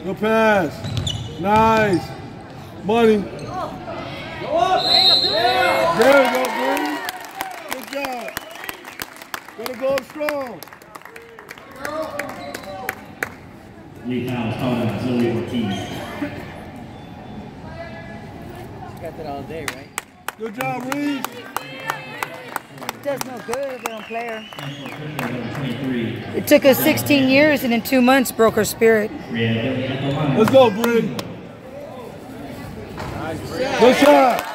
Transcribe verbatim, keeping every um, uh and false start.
Good pass. Nice. Money. There we go, Bree. Good job. Gonna go up strong. Lee Fowles called out Zoe Ortiz. She got that all day, right? Good job, Reed. It does no good if they don't play her. twenty-three. It took us sixteen years and in two months broke her spirit. Let's go, Bree. Good shot.